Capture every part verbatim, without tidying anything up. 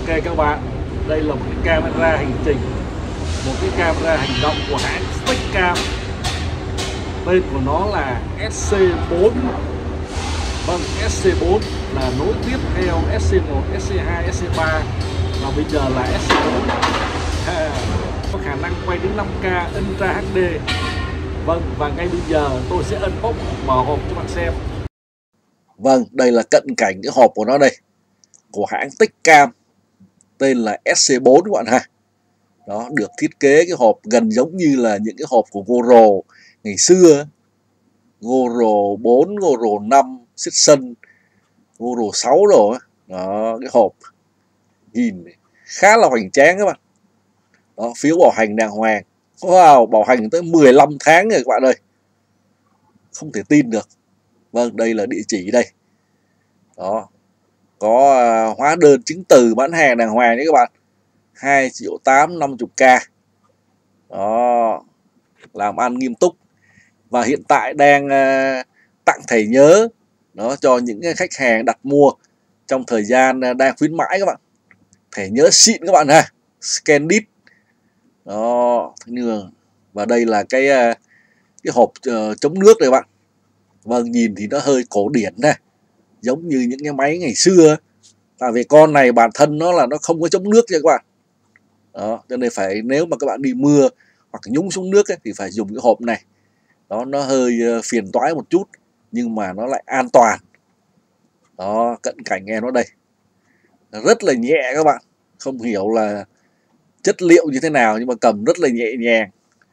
Ok các bạn, đây là một cái camera hành trình, một cái camera hành động của hãng Steadicam. Tên của nó là S C bốn. Vâng, S C bốn là nối tiếp theo S C một, S C hai, S C ba và bây giờ là S C bốn. À, có khả năng quay đến năm K Ultra H D. Vâng, và ngay bây giờ tôi sẽ unbox mở hộp cho bạn xem. Vâng, đây là cận cảnh cái hộp của nó đây, của hãng Steadicam, tên là S C bốn các bạn ha. Đó, được thiết kế cái hộp gần giống như là những cái hộp của GoPro ngày xưa, GoPro bốn, GoPro năm, Session, GoPro sáu rồi. Đó, cái hộp nhìn khá là hoành tráng các bạn. Đó, phiếu bảo hành đàng hoàng. Wow, bảo hành tới mười lăm tháng rồi các bạn ơi. Không thể tin được. Vâng, đây là địa chỉ đây. Đó, có uh, hóa đơn chứng từ bán hàng đàng hoàng đấy các bạn. hai triệu tám, năm mươi k. Đó, làm ăn nghiêm túc. Và hiện tại đang uh, tặng thẻ nhớ đó cho những khách hàng đặt mua trong thời gian uh, đang khuyến mãi các bạn. Thẻ nhớ xịn các bạn ha, ScanDisk. Đó, và đây là cái uh, cái hộp uh, chống nước đây các bạn. Vâng, nhìn thì nó hơi cổ điển nè, giống như những cái máy ngày xưa. Tại vì con này bản thân nó là nó không có chống nước nha các bạn. Đó, cho nên phải nếu mà các bạn đi mưa hoặc nhúng xuống nước ấy, thì phải dùng cái hộp này. Đó, nó hơi phiền toái một chút nhưng mà nó lại an toàn. Đó, cận cảnh em nó đây, rất là nhẹ các bạn. Không hiểu là chất liệu như thế nào nhưng mà cầm rất là nhẹ nhàng.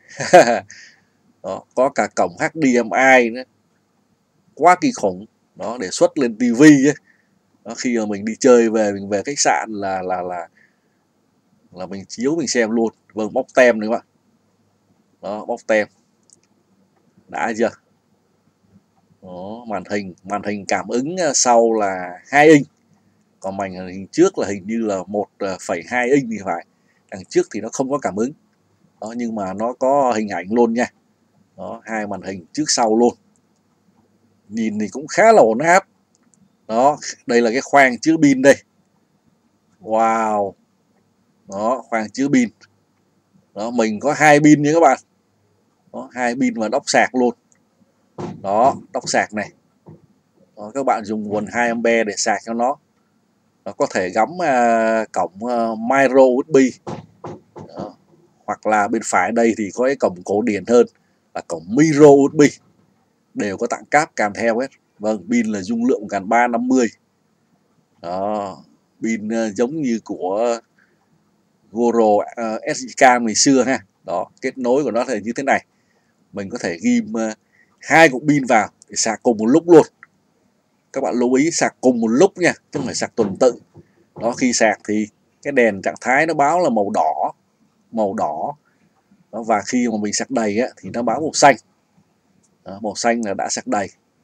Đó, có cả cổng H D M I nữa, quá kỳ khủng. Đó, để xuất lên tivi ấy. Đó, khi mà mình đi chơi về, mình về khách sạn là là là là mình chiếu mình xem luôn. Vâng, bóc tem đấy các bạn. Đó, bóc tem đã chưa. Đó, màn hình màn hình cảm ứng sau là hai inch, còn màn hình trước là hình như là một phẩy hai inch thì phải. Đằng trước thì nó không có cảm ứng. Đó, nhưng mà nó có hình ảnh luôn nha. Đó, hai màn hình trước sau luôn, nhìn thì cũng khá là ổn áp. Đó, đây là cái khoang chứa pin đây. Wow. Đó, khoang chứa pin. Đó, mình có hai pin nha các bạn. Đó, hai pin và đốc sạc luôn. Đó, đốc sạc này. Đó, các bạn dùng nguồn hai am pe để sạc cho nó. Nó có thể gắm uh, cổng uh, micro u ét bê. Đó. Hoặc là bên phải đây thì có cái cổng cổ điển hơn là cổng micro u ét bê. Đều có tặng cáp kèm theo hết. Vâng, pin là dung lượng gần ba trăm năm mươi. Đó, pin uh, giống như của GoPro uh, Steadicam ngày xưa ha. Đó, kết nối của nó là như thế này. Mình có thể ghim uh, hai cục pin vào để sạc cùng một lúc luôn. Các bạn lưu ý sạc cùng một lúc nha, chứ không phải sạc tuần tự. Đó, khi sạc thì cái đèn trạng thái nó báo là màu đỏ, màu đỏ. Đó, và khi mà mình sạc đầy á, thì nó báo màu xanh. Đó, màu xanh là đã sạc đầy.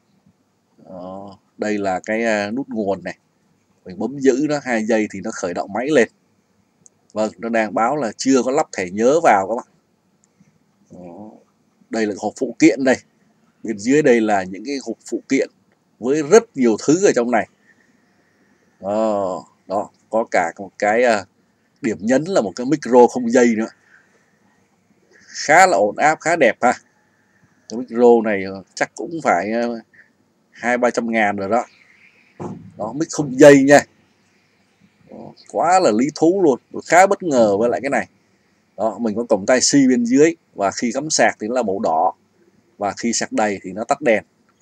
Đó, đây là cái uh, nút nguồn này. Mình bấm giữ nó hai giây thì nó khởi động máy lên. Vâng, nó đang báo là chưa có lắp thẻ nhớ vào các bạn. Đó, đây là hộp phụ kiện đây. Bên dưới đây là những cái hộp phụ kiện với rất nhiều thứ ở trong này. Đó, đó có cả một cái uh, điểm nhấn là một cái micro không dây nữa. Khá là ổn áp, khá đẹp ha. Cái micro này chắc cũng phải uh, hai ba trăm ngàn rồi đó. Đó, mic không dây nha. Đó, quá là lý thú luôn. Tôi khá bất ngờ với lại cái này. Đó, mình có cổng tai C bên dưới. Và khi cắm sạc thì nó là màu đỏ. Và khi sạc đầy thì nó tắt đèn.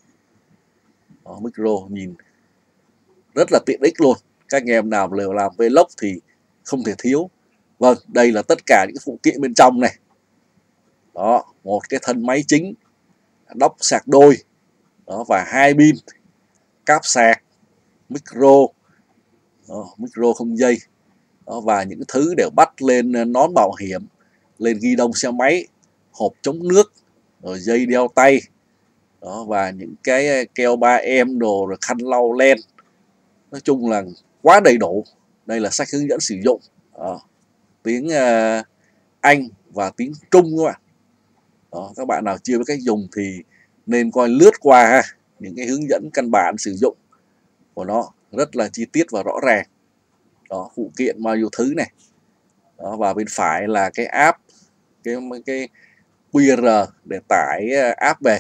Đó, micro nhìn rất là tiện ích luôn. Các anh em nào lều làm vlog thì không thể thiếu. Vâng, đây là tất cả những phụ kiện bên trong này. Đó, một cái thân máy chính, đốc sạc đôi. Đó, và hai pin, cáp sạc, micro. Đó, micro không dây. Đó, và những thứ để bắt lên nón bảo hiểm, lên ghi đông xe máy, hộp chống nước, rồi dây đeo tay. Đó, và những cái keo ba em đồ, rồi khăn lau len. Nói chung là quá đầy đủ. Đây là sách hướng dẫn sử dụng. Đó, tiếng uh, Anh và tiếng Trung các bạn. Đó, các bạn nào chưa biết cách dùng thì nên coi lướt qua ha. Những cái hướng dẫn căn bản sử dụng của nó rất là chi tiết và rõ ràng. đó, phụ kiện bao nhiêu thứ này đó, và bên phải là cái app, cái cái quy rờ để tải app về.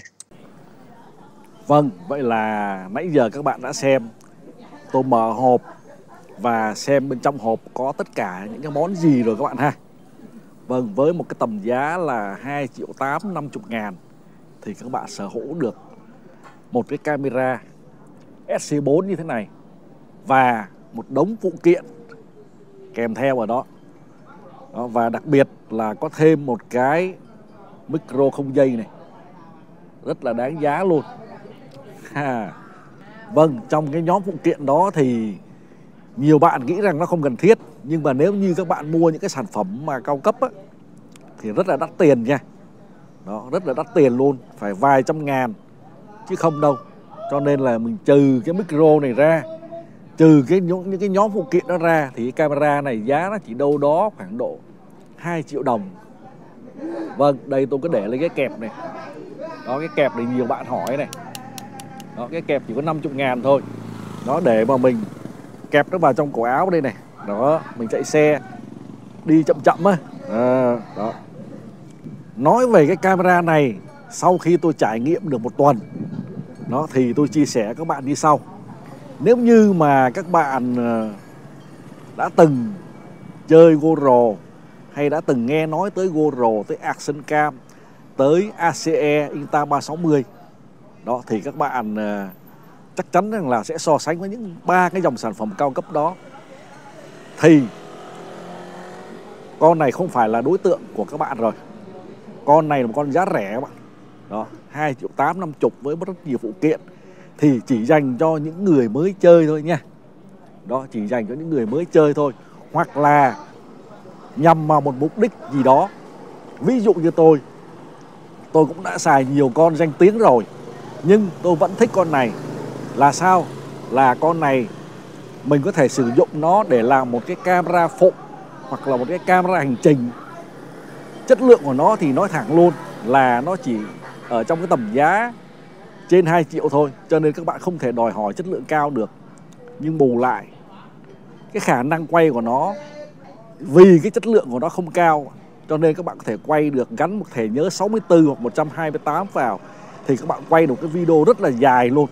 Vâng, vậy là nãy giờ các bạn đã xem tôi mở hộp và xem bên trong hộp có tất cả những cái món gì rồi các bạn ha. Vâng, với một cái tầm giá là hai triệu tám năm mươi ngàn thì các bạn sở hữu được một cái camera S C bốn như thế này và một đống phụ kiện kèm theo ở đó. Đó, và đặc biệt là có thêm một cái micro không dây này, rất là đáng giá luôn ha. Vâng, trong cái nhóm phụ kiện đó thì nhiều bạn nghĩ rằng nó không cần thiết, nhưng mà nếu như các bạn mua những cái sản phẩm mà cao cấp á, thì rất là đắt tiền nha. Đó, rất là đắt tiền luôn, phải vài trăm ngàn chứ không đâu. Cho nên là mình trừ cái micro này ra, trừ cái những, những cái nhóm phụ kiện đó ra, thì cái camera này giá nó chỉ đâu đó khoảng độ hai triệu đồng. Vâng, đây tôi có để lấy cái kẹp này. Đó, cái kẹp này nhiều bạn hỏi này. Đó, cái kẹp chỉ có năm mươi ngàn thôi. Đó, để mà mình kẹp nó vào trong cổ áo đây này. Đó, mình chạy xe đi chậm chậm á. À, đó. Nói về cái camera này, sau khi tôi trải nghiệm được một tuần, đó, thì tôi chia sẻ các bạn như sau. Nếu như mà các bạn đã từng chơi GoPro hay đã từng nghe nói tới GoPro, tới Action Cam, tới A C E Insta ba sáu mươi, đó, thì các bạn chắc chắn rằng là sẽ so sánh với những ba cái dòng sản phẩm cao cấp đó, thì con này không phải là đối tượng của các bạn rồi. Con này là một con giá rẻ các bạn. Đó, hai triệu tám năm mươi với rất nhiều phụ kiện, thì chỉ dành cho những người mới chơi thôi nha. Đó, chỉ dành cho những người mới chơi thôi, hoặc là nhằm vào một mục đích gì đó. Ví dụ như tôi, tôi cũng đã xài nhiều con danh tiếng rồi, nhưng tôi vẫn thích con này. Là sao? Là con này mình có thể sử dụng nó để làm một cái camera phụ, hoặc là một cái camera hành trình. Chất lượng của nó thì nói thẳng luôn là nó chỉ ở trong cái tầm giá trên hai triệu thôi, cho nên các bạn không thể đòi hỏi chất lượng cao được. Nhưng bù lại, cái khả năng quay của nó, vì cái chất lượng của nó không cao, cho nên các bạn có thể quay được gắn một thẻ nhớ sáu mươi tư hoặc một trăm hai mươi tám vào, thì các bạn quay được cái video rất là dài luôn.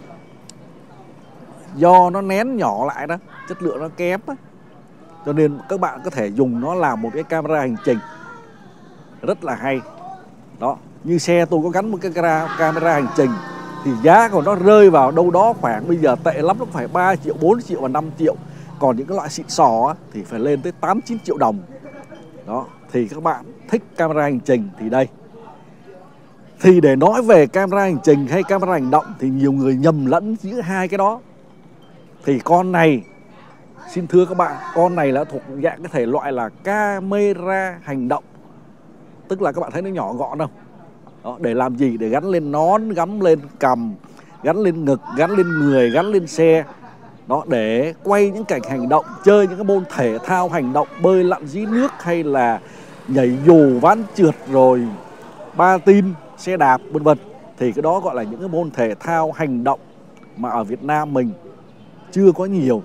Do nó nén nhỏ lại đó, chất lượng nó kém đó, cho nên các bạn có thể dùng nó làm một cái camera hành trình rất là hay. Đó, như xe tôi có gắn một cái camera, camera hành trình, thì giá của nó rơi vào đâu đó khoảng, bây giờ tệ lắm nó phải ba triệu, bốn triệu và năm triệu. Còn những cái loại xịn sò á, thì phải lên tới tám, chín triệu đồng. Đó, thì các bạn thích camera hành trình thì đây. Thì để nói về camera hành trình hay camera hành động thì nhiều người nhầm lẫn giữa hai cái đó. Thì con này, xin thưa các bạn, con này là thuộc dạng cái thể loại là camera hành động. Tức là các bạn thấy nó nhỏ gọn không? Đó, để làm gì? Để gắn lên nón, gắn lên cằm, gắn lên ngực, gắn lên người, gắn lên xe. Đó, để quay những cảnh hành động, chơi những cái môn thể thao hành động, bơi lặn dưới nước hay là nhảy dù, ván trượt, rồi ba tin, xe đạp, vân vân. Thì cái đó gọi là những cái môn thể thao hành động mà ở Việt Nam mình chưa có nhiều.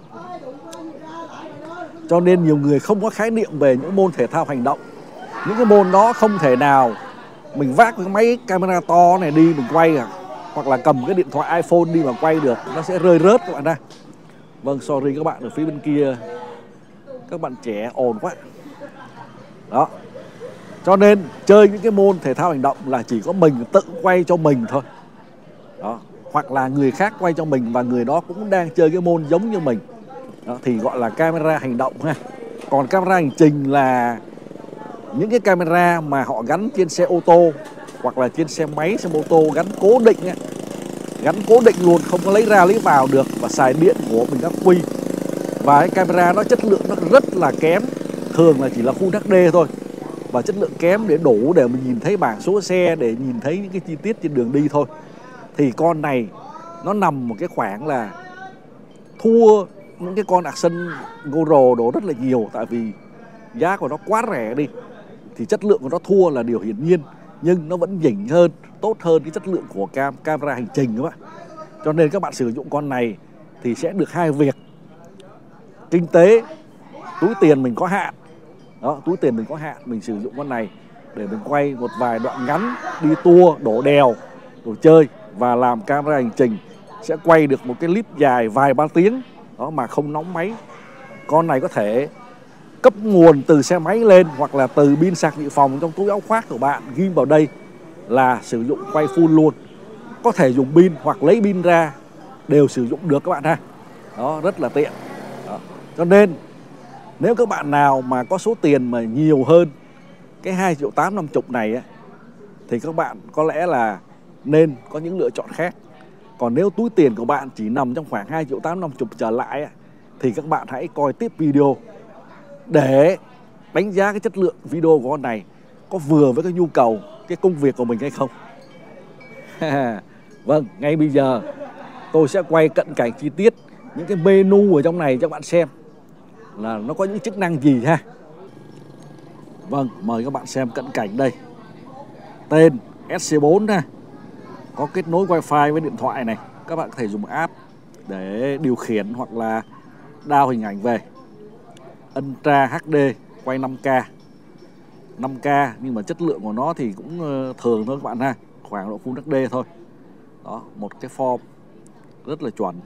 Cho nên nhiều người không có khái niệm về những môn thể thao hành động. Những cái môn đó không thể nào mình vác cái máy camera to này đi mình quay à, hoặc là cầm cái điện thoại iPhone đi mà quay được, nó sẽ rơi rớt các bạn ra. Vâng, sorry các bạn ở phía bên kia, các bạn trẻ ồn quá. Đó, cho nên chơi những cái môn thể thao hành động là chỉ có mình tự quay cho mình thôi. Đó, hoặc là người khác quay cho mình và người đó cũng đang chơi cái môn giống như mình. Đó, thì gọi là camera hành động ha. Còn camera hành trình là những cái camera mà họ gắn trên xe ô tô hoặc là trên xe máy, xe mô tô, gắn cố định ấy. Gắn cố định luôn, không có lấy ra lấy vào được, và xài điện của bình ắc quy. Và cái camera nó chất lượng nó rất là kém, thường là chỉ là Full hát đê thôi, và chất lượng kém để đủ để mình nhìn thấy bảng số xe, để nhìn thấy những cái chi tiết trên đường đi thôi. Thì con này nó nằm một cái khoảng là thua những cái con Action GoPro đồ rất là nhiều, tại vì giá của nó quá rẻ đi, thì chất lượng của nó thua là điều hiển nhiên, nhưng nó vẫn nhỉnh hơn, tốt hơn cái chất lượng của cam camera hành trình các bạn. Cho nên các bạn sử dụng con này thì sẽ được hai việc: kinh tế túi tiền mình có hạn. Đó, túi tiền mình có hạn, mình sử dụng con này để mình quay một vài đoạn ngắn, đi tour, đổ đèo, đồ chơi và làm camera hành trình sẽ quay được một cái clip dài vài ba tiếng đó mà không nóng máy. Con này có thể cấp nguồn từ xe máy lên hoặc là từ pin sạc dự phòng trong túi áo khoác của bạn ghim vào đây là sử dụng quay full luôn. Có thể dùng pin hoặc lấy pin ra đều sử dụng được các bạn ha. Đó, rất là tiện. Đó. Cho nên nếu các bạn nào mà có số tiền mà nhiều hơn cái hai triệu tám năm chục này á, thì các bạn có lẽ là nên có những lựa chọn khác. Còn nếu túi tiền của bạn chỉ nằm trong khoảng hai triệu tám năm chục trở lại á, thì các bạn hãy coi tiếp video để đánh giá cái chất lượng video của con này có vừa với cái nhu cầu, cái công việc của mình hay không. Vâng, ngay bây giờ tôi sẽ quay cận cảnh chi tiết những cái menu ở trong này cho các bạn xem là nó có những chức năng gì ha. Vâng, mời các bạn xem cận cảnh đây. Tên S C bốn ha, có kết nối wifi với điện thoại này. Các bạn có thể dùng app để điều khiển hoặc là download hình ảnh về. Ultra H D quay năm K năm K nhưng mà chất lượng của nó thì cũng thường thôi các bạn ha, khoảng độ Full H D thôi. Đó, một cái form rất là chuẩn.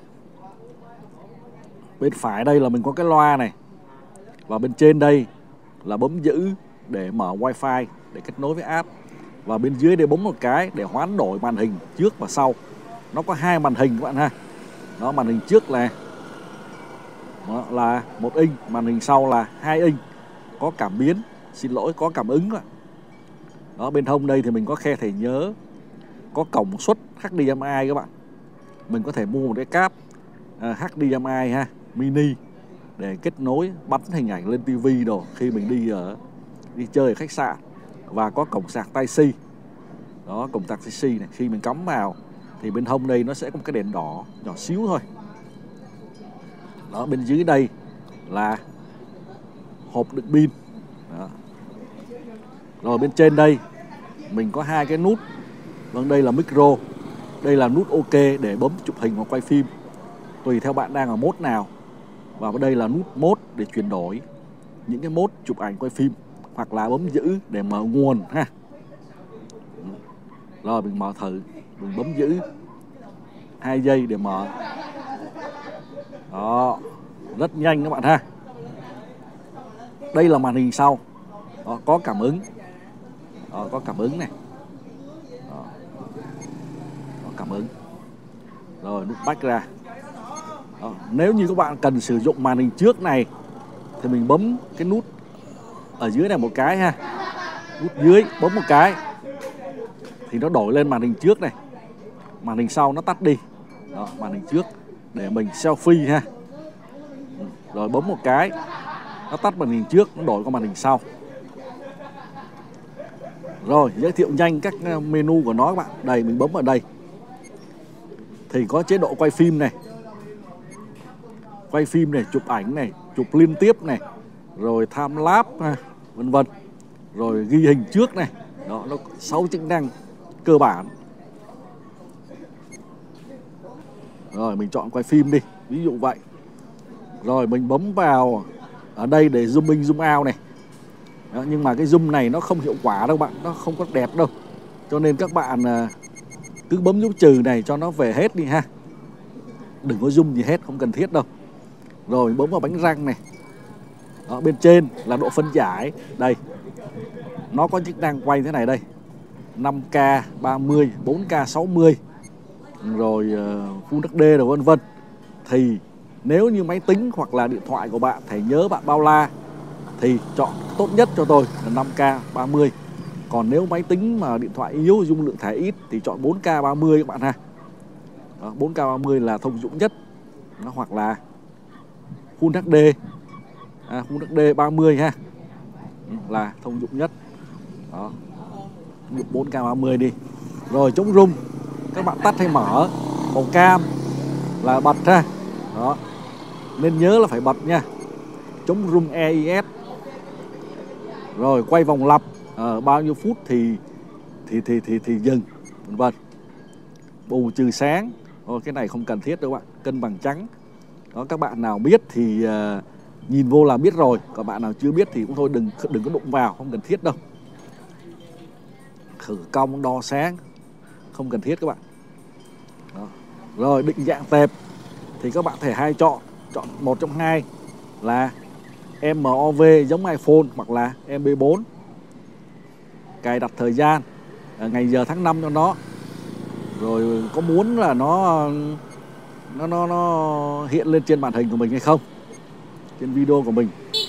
Bên phải đây là mình có cái loa này, và bên trên đây là bấm giữ để mở wifi để kết nối với app, và bên dưới đây bấm một cái để hoán đổi màn hình trước và sau. Nó có hai màn hình các bạn ha. Đó, màn hình trước là đó là một inch, màn hình sau là hai inch, có cảm biến, xin lỗi có cảm ứng ạ. Đó, bên hông đây thì mình có khe thẻ nhớ, có cổng xuất H D M I các bạn. Mình có thể mua một cái cáp uh, H D M I ha, mini để kết nối bắn hình ảnh lên tivi đồ khi mình đi ở đi chơi ở khách sạn, và có cổng sạc Type-C. Đó, cổng sạc Type-C này, khi mình cắm vào thì bên hông đây nó sẽ có một cái đèn đỏ nhỏ xíu thôi. Đó, bên dưới đây là hộp đựng pin. Đó. Rồi bên trên đây mình có hai cái nút. Vâng, đây là micro, đây là nút OK để bấm chụp hình hoặc quay phim tùy theo bạn đang ở mode nào. Và đây là nút mode để chuyển đổi những cái mode chụp ảnh quay phim, hoặc là bấm giữ để mở nguồn ha. Rồi mình mở thử, mình bấm giữ hai giây để mở. Đó, rất nhanh các bạn ha. Đây là màn hình sau. Đó, có cảm ứng. Đó, có cảm ứng này. Đó. Có cảm ứng. Rồi nút back ra. Đó. Nếu như các bạn cần sử dụng màn hình trước này thì mình bấm cái nút ở dưới này một cái ha. Nút dưới bấm một cái thì nó đổi lên màn hình trước này. Màn hình sau nó tắt đi. Đó, màn hình trước để mình selfie ha. Rồi bấm một cái nó tắt màn hình trước, nó đổi qua màn hình sau. Rồi giới thiệu nhanh các menu của nó các bạn. Đây mình bấm vào đây thì có chế độ quay phim này, quay phim này, chụp ảnh này, chụp liên tiếp này, rồi time lapse ha, vân vân. Rồi ghi hình trước này. Đó, nó sáu chức năng cơ bản. Rồi mình chọn quay phim đi, ví dụ vậy. Rồi mình bấm vào ở đây để zoom in zoom out này. Đó, nhưng mà cái zoom này nó không hiệu quả đâu bạn, nó không có đẹp đâu. Cho nên các bạn cứ bấm dấu trừ này cho nó về hết đi ha. Đừng có zoom gì hết, không cần thiết đâu. Rồi bấm vào bánh răng này. Đó, bên trên là độ phân giải. Đây, nó có chức năng quay thế này đây, năm K ba mươi, bốn K sáu mươi, rồi uh, Full H D rồi vân vân. Thì nếu như máy tính hoặc là điện thoại của bạn, thẻ nhớ bạn bao la thì chọn tốt nhất cho tôi là năm K ba mươi. Còn nếu máy tính mà điện thoại yếu, dung lượng thẻ ít thì chọn bốn K ba mươi các bạn ha. Đó, bốn K ba mươi là thông dụng nhất. Đó, hoặc là Full H D, à, Full H D ba mươi ha, là thông dụng nhất. Đó, bốn K ba mươi đi. Rồi chống rung, các bạn tắt hay mở, màu cam là bật ha. Đó, nên nhớ là phải bật nha. Chống rung E I S. Rồi quay vòng lặp à, bao nhiêu phút thì thì thì thì thì dừng, vân vân. Bù trừ sáng. Thôi cái này không cần thiết đâu bạn. Cân bằng trắng. Đó, các bạn nào biết thì uh, nhìn vô là biết rồi. Còn bạn nào chưa biết thì cũng thôi, đừng đừng có đụng vào, không cần thiết đâu. Khử cong đo sáng không cần thiết các bạn. Đó. Rồi định dạng tệp thì các bạn thể hai chọn, chọn một trong hai là em em o vê giống iPhone hoặc là em pê bốn. Cài đặt thời gian, ngày giờ tháng năm cho nó. Rồi có muốn là nó nó nó nó hiện lên trên màn hình của mình hay không, trên video của mình.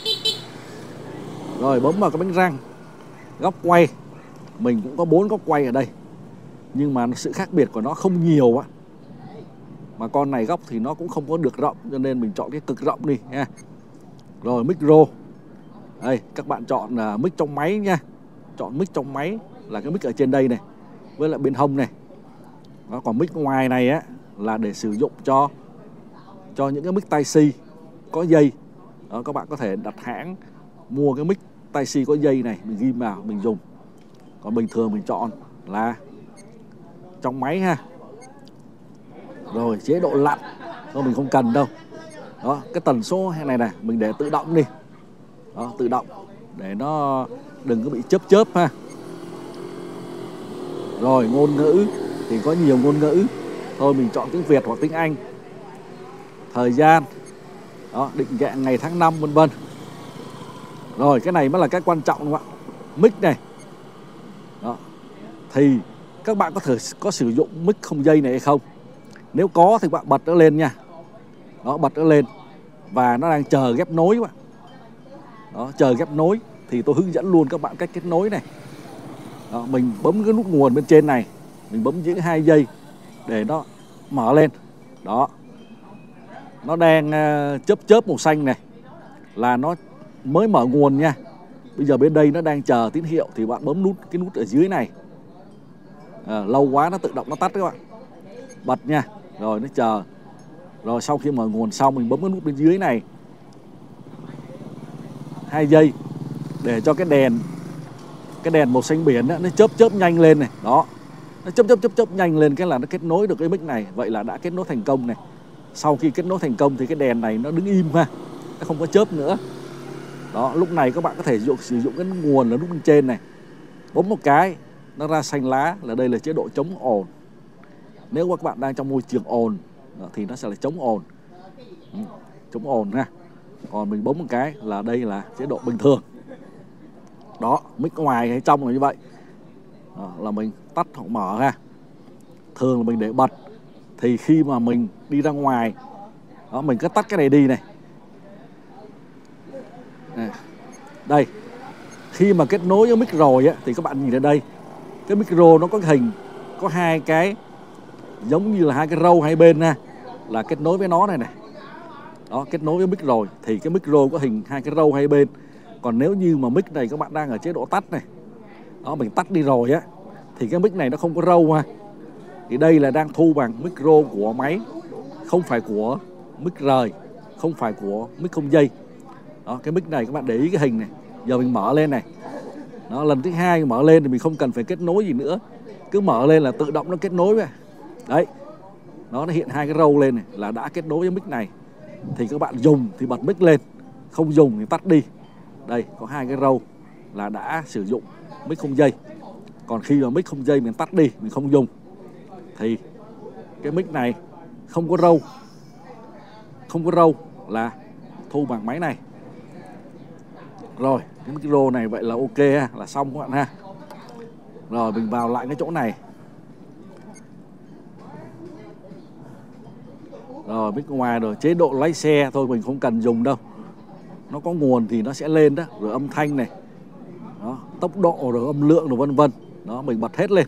Rồi bấm vào cái bánh răng. Góc quay mình cũng có bốn góc quay ở đây, nhưng mà sự khác biệt của nó không nhiều á. Mà con này góc thì nó cũng không có được rộng, cho nên mình chọn cái cực rộng đi nha. Rồi micro. Đây, các bạn chọn là mic trong máy nha. Chọn mic trong máy là cái mic ở trên đây này, với lại bên hông này. Đó, còn mic ngoài này á là để sử dụng cho cho những cái mic Type-C có dây. Đó, các bạn có thể đặt hãng mua cái mic Type-C có dây này, mình ghim vào mình dùng. Còn bình thường mình chọn là trong máy ha. Rồi chế độ lặn thôi mình không cần đâu. Đó, cái tần số này này mình để tự động đi. Đó, tự động để nó đừng có bị chớp chớp ha. Rồi ngôn ngữ thì có nhiều ngôn ngữ, thôi mình chọn tiếng Việt hoặc tiếng Anh. Thời gian, đó, định dạng ngày tháng năm vân vân. Rồi cái này mới là cái quan trọng đúng không ạ? Mic này. Đó. Thì các bạn có thể có sử dụng mic không dây này hay không? Nếu có thì bạn bật nó lên nha. Đó, bật nó lên và nó đang chờ ghép nối các bạn. Đó, chờ ghép nối thì tôi hướng dẫn luôn các bạn cách kết nối này. Đó, mình bấm cái nút nguồn bên trên này, mình bấm giữ hai giây để nó mở lên. Đó, nó đang uh, chớp chớp màu xanh này là nó mới mở nguồn nha. Bây giờ bên đây nó đang chờ tín hiệu thì bạn bấm nút cái nút ở dưới này. À, lâu quá nó tự động nó tắt các bạn. Bật nha. Rồi nó chờ. Rồi sau khi mở nguồn xong mình bấm cái nút bên dưới này hai giây để cho cái đèn cái đèn màu xanh biển đó, nó chớp chớp nhanh lên này. Đó, nó chớp chớp chớp chớp nhanh lên, cái là nó kết nối được cái mic này. Vậy là đã kết nối thành công này. Sau khi kết nối thành công thì cái đèn này nó đứng im ha, nó không có chớp nữa. Đó, lúc này các bạn có thể sử dụng, sử dụng cái nguồn là nút bên trên này. Bấm một cái nó ra xanh lá là đây là chế độ chống ồn. Nếu các bạn đang trong môi trường ồn thì nó sẽ là chống ồn. Ừ, chống ồn ha. Còn mình bấm một cái là đây là chế độ bình thường. Đó, mic ngoài hay trong là như vậy. Đó, là mình tắt hoặc mở ha. Thường là mình để bật. Thì khi mà mình đi ra ngoài, đó, mình cứ tắt cái này đi này. À, đây. Khi mà kết nối với mic rồi á, thì các bạn nhìn ở đây, cái micro nó có cái hình, có hai cái giống như là hai cái râu hai bên ha, là kết nối với nó này này. Đó, kết nối với mic rồi thì cái micro có hình hai cái râu hai bên. Còn nếu như mà mic này các bạn đang ở chế độ tắt này, đó, mình tắt đi rồi á, thì cái mic này nó không có râu ha. Thì đây là đang thu bằng micro của máy, không phải của mic rời, không phải của mic không dây. Đó, cái mic này các bạn để ý cái hình này. Giờ mình mở lên này. Đó, lần thứ hai mở lên thì mình không cần phải kết nối gì nữa. Cứ mở lên là tự động nó kết nối với. Đấy. Nó hiện hai cái râu lên này là đã kết nối với mic này. Thì các bạn dùng thì bật mic lên, không dùng thì tắt đi. Đây, có hai cái râu là đã sử dụng mic không dây. Còn khi mà mic không dây mình tắt đi, mình không dùng thì cái mic này không có râu. Không có râu là thu bằng máy này. Rồi, cái micro này vậy là ok ha, là xong các bạn ha. Rồi mình vào lại cái chỗ này. Rồi mic ngoài rồi, chế độ lái xe thôi mình không cần dùng đâu. Nó có nguồn thì nó sẽ lên đó, rồi âm thanh này. Đó, tốc độ rồi âm lượng rồi vân vân. Đó, mình bật hết lên.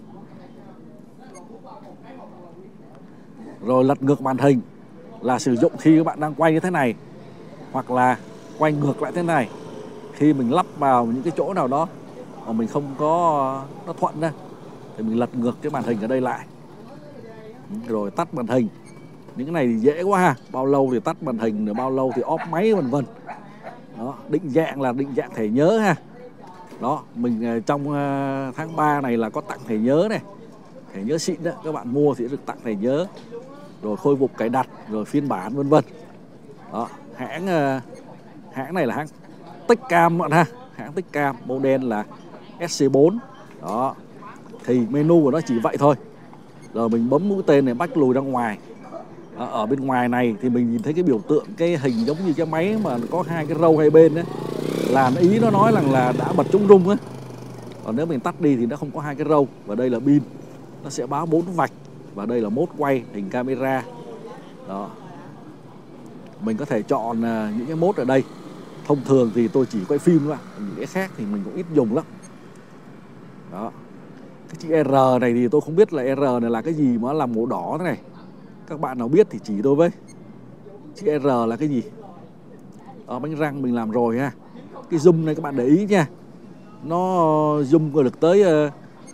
Rồi lật ngược màn hình là sử dụng khi các bạn đang quay như thế này, hoặc là quay ngược lại thế này. Khi mình lắp vào những cái chỗ nào đó mà mình không có nó thuận ra thì mình lật ngược cái màn hình ở đây lại. Rồi tắt màn hình. Những cái này thì dễ quá ha. Bao lâu thì tắt màn hình, rồi bao lâu thì off máy vân vân. Đó, định dạng là định dạng thẻ nhớ ha. Đó, mình trong tháng ba này là có tặng thẻ nhớ này. Thẻ nhớ xịn đó, các bạn mua thì được tặng thẻ nhớ. Rồi khôi phục cài đặt, rồi phiên bản vân vân. Đó, hãng hãng này là hãng Techcam bạn ha, hãng Techcam, model là S C bốn. Đó, thì menu của nó chỉ vậy thôi. Rồi mình bấm mũi tên này bắt lùi ra ngoài. Đó, ở bên ngoài này thì mình nhìn thấy cái biểu tượng, cái hình giống như cái máy mà có hai cái râu hai bên đấy, là ý nó nói rằng là đã bật chống rung á. Còn nếu mình tắt đi thì nó không có hai cái râu. Và đây là pin, nó sẽ báo bốn vạch. Và đây là mode quay hình camera. Đó, mình có thể chọn uh, những cái mode ở đây. Thông thường thì tôi chỉ quay phim thôi, những cái khác thì mình cũng ít dùng lắm. Đó, cái chữ R này thì tôi không biết là R này là cái gì mà nó làm màu đỏ thế này. Các bạn nào biết thì chỉ tôi với. Chữ R là cái gì? Đó, bánh răng mình làm rồi ha. Cái zoom này các bạn để ý nha, nó zoom được tới uh,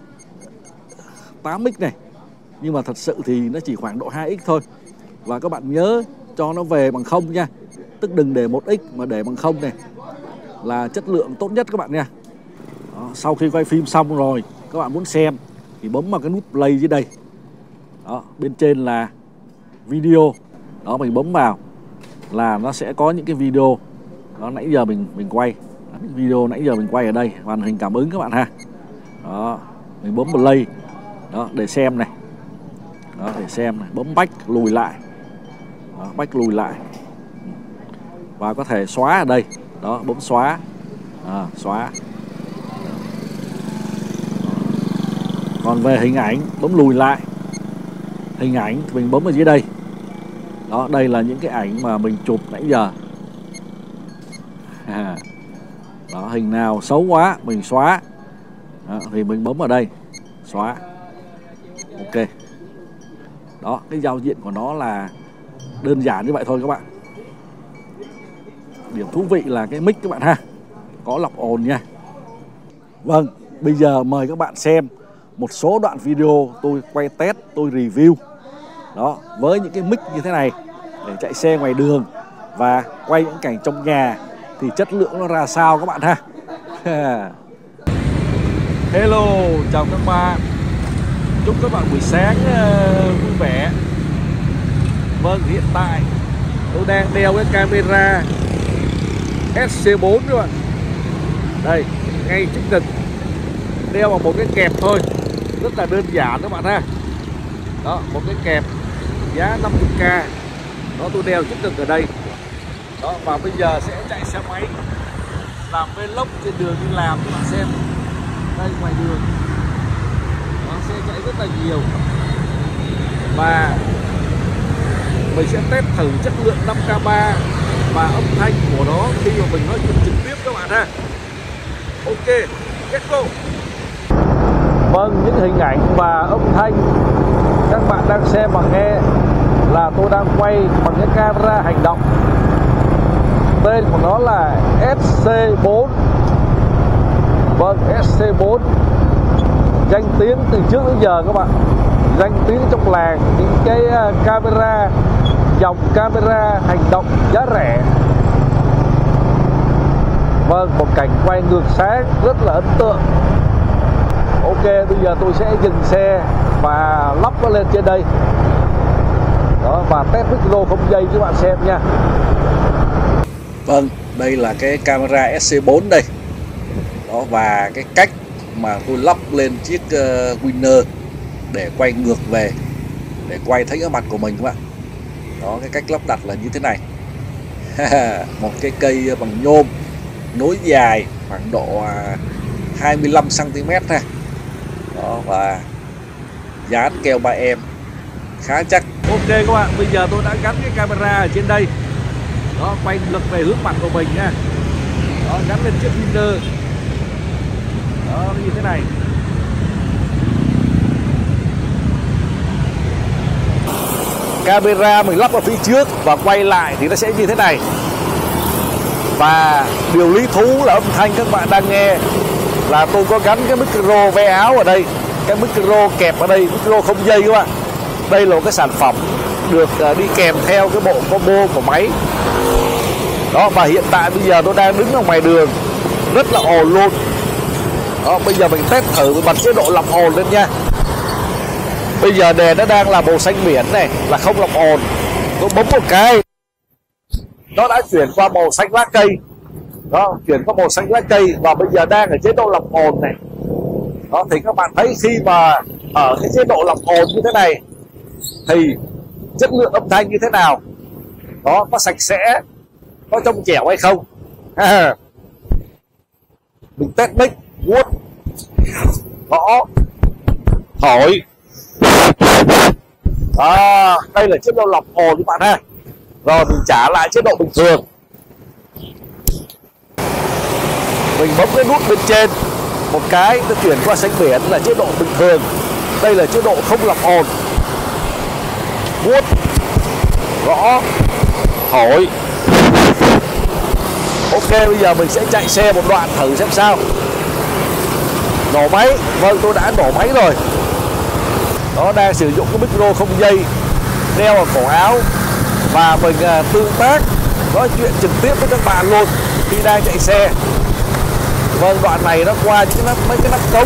tám x này. Nhưng mà thật sự thì nó chỉ khoảng độ hai x thôi. Và các bạn nhớ cho nó về bằng không nha. Tức đừng để một x mà để bằng không này, là chất lượng tốt nhất các bạn nha. Đó, sau khi quay phim xong rồi, các bạn muốn xem thì bấm vào cái nút play dưới đây. Đó, bên trên là video. Đó, mình bấm vào là nó sẽ có những cái video. Đó, nãy giờ mình mình quay. Đó, video nãy giờ mình quay ở đây, màn hình cảm ứng các bạn ha. Đó, mình bấm play. Đó, để xem này. Đó, để xem này, bấm back lùi lại. Đó, back lùi lại. Và có thể xóa ở đây. Đó, bấm xóa. À, xóa. Còn về hình ảnh, bấm lùi lại. Hình ảnh thì mình bấm ở dưới đây. Đó, đây là những cái ảnh mà mình chụp nãy giờ. À, đó, hình nào xấu quá mình xóa. Đó, thì mình bấm ở đây, xóa. Ok. Đó, cái giao diện của nó là đơn giản như vậy thôi các bạn. Điểm thú vị là cái mic các bạn ha, có lọc ồn nha. Vâng, bây giờ mời các bạn xem một số đoạn video tôi quay test, tôi review. Đó, với những cái mic như thế này để chạy xe ngoài đường và quay những cảnh trong nhà thì chất lượng nó ra sao các bạn ha. Hello, chào các bạn. Chúc các bạn buổi sáng uh, vui vẻ. Vâng, hiện tại tôi đang đeo cái camera S C bốn các bạn. Đây, ngay trước ngực. Đeo vào một cái kẹp thôi, rất là đơn giản các bạn ha. Đó, một cái kẹp giá năm mươi k. Đó, tôi đeo trước ngực ở đây. Đó, và bây giờ sẽ chạy xe máy làm vlog trên đường đi làm các bạn xem. Đây, ngoài đường nó xe chạy rất là nhiều. Và mình sẽ test thử chất lượng năm K ba và âm thanh của nó khi mà mình nói chuyện trực tiếp các bạn ha. Ok, let's go. Vâng, những hình ảnh và âm thanh các bạn đang xem và nghe là tôi đang quay bằng cái camera hành động. Tên của nó là S C bốn. Vâng, S C bốn danh tiếng từ trước đến giờ các bạn, danh tiếng trong làng những cái camera, dòng camera hành động giá rẻ. Vâng, một cảnh quay ngược sáng rất là ấn tượng. Ok, bây giờ tôi sẽ dừng xe và lắp nó lên trên đây. Đó, và test micro không dây cho các bạn xem nha. Vâng, đây là cái camera S C bốn đây. Đó, và cái cách mà tôi lắp lên chiếc uh, Winner để quay ngược về, để quay thấy cái mặt của mình các bạn. Đó, cái cách lắp đặt là như thế này. Một cái cây bằng nhôm nối dài khoảng độ hai mươi lăm xăng ti mét ha. Đó, và dán keo ba em khá chắc. Ok các bạn, bây giờ tôi đã gắn cái camera ở trên đây. Đó, quay ngược về hướng mặt của mình nha. Đó, gắn lên chiếc Winner. Đó, như thế này. Camera mình lắp vào phía trước và quay lại thì nó sẽ như thế này. Và điều lý thú là âm thanh các bạn đang nghe là tôi có gắn cái micro ve áo ở đây, cái micro kẹp ở đây, micro không dây các bạn. Đây là một cái sản phẩm được đi kèm theo cái bộ combo của máy. Đó, và hiện tại bây giờ tôi đang đứng ở ngoài đường rất là ồn luôn. Đó, bây giờ mình test thử, mình bật chế độ lọc ồn lên nha. Bây giờ đèn nó đang là màu xanh biển này, là không lọc ồn. Tôi bấm một cái, nó đã chuyển qua màu xanh lá cây. Đó, chuyển qua màu xanh lá cây và bây giờ đang ở chế độ lọc ồn này. Đó, thì các bạn thấy khi mà ở cái chế độ lọc ồn như thế này thì chất lượng âm thanh như thế nào, đó, có sạch sẽ, có trong trẻo hay không. Mình test mic, vuốt, gõ, thổi. À, đây là chế độ lọc ồn các bạn ha. Rồi mình trả lại chế độ bình thường. Mình bấm cái nút bên trên một cái, nó chuyển qua xanh biển là chế độ bình thường. Đây là chế độ không lọc ồn. Vuốt, gõ, thổi. Ok, bây giờ mình sẽ chạy xe một đoạn thử xem sao. Nổ máy. Vâng, tôi đã nổ máy rồi. Nó đang sử dụng cái micro không dây đeo vào cổ áo và mình uh, tương tác nói chuyện trực tiếp với các bạn luôn khi đang chạy xe. Vâng, đoạn này nó qua những cái nắp, mấy cái nắp cống,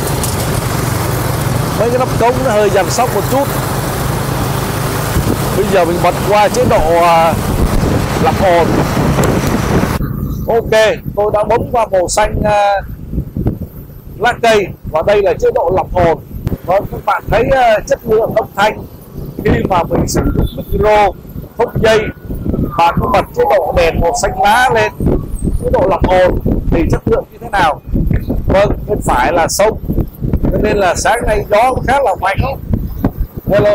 mấy cái nắp cống nó hơi dằn sóc một chút. Bây giờ mình bật qua chế độ uh, lọc ồn. Ok, tôi đã bấm qua màu xanh uh, lá cây và đây là chế độ lọc ồn. Vâng, các bạn thấy uh, chất lượng âm thanh khi mà mình sử dụng micro không dây và có bật chế độ đèn màu xanh lá lên, chế độ lọc ồn thì chất lượng như thế nào. Vâng, bên phải là sông cho nên là sáng nay gió cũng khá là mạnh. Hello.